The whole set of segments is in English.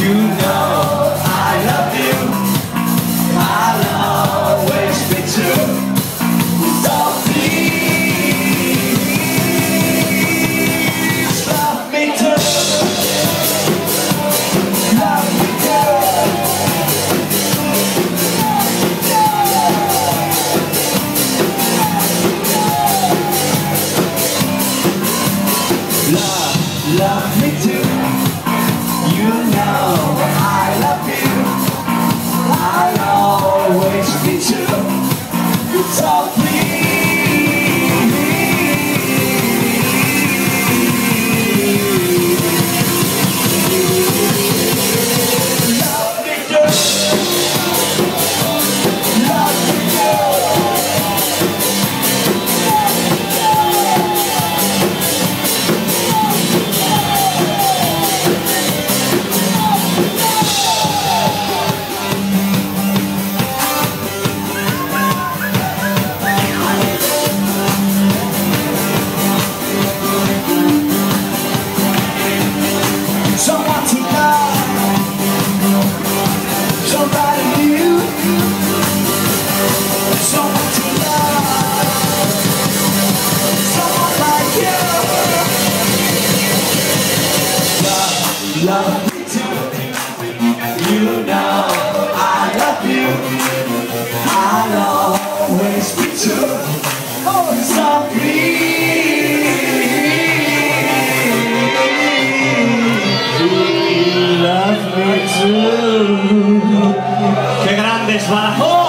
You know I love you, I'll always be true. So please love me too. Love me too. Love me too. You know I love you, I'll always be true. So please love me too. Love me too. Someone to love, somebody new. Someone to love, someone like you. Love me too. You know I love you, I'll always be true. Oh, so love me too. ¡Qué grande es Badajoz!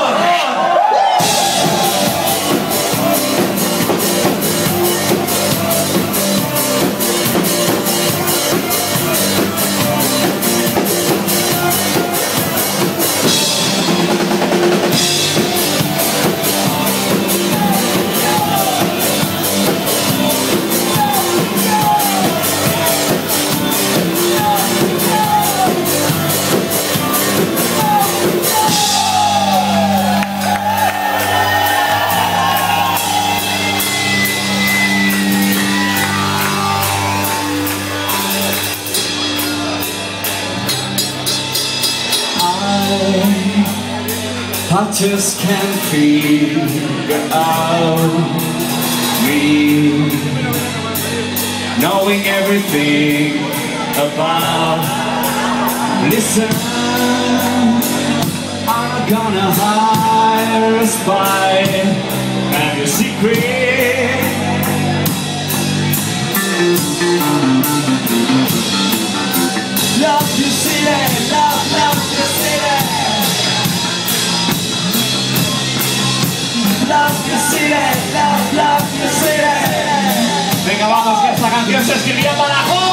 I just can't figure out me knowing everything about. Listen, I'm gonna hire a spy and your secret. Love you city, love you city. Love you city, love you city. Venga, vamos, que esta canción se escribió para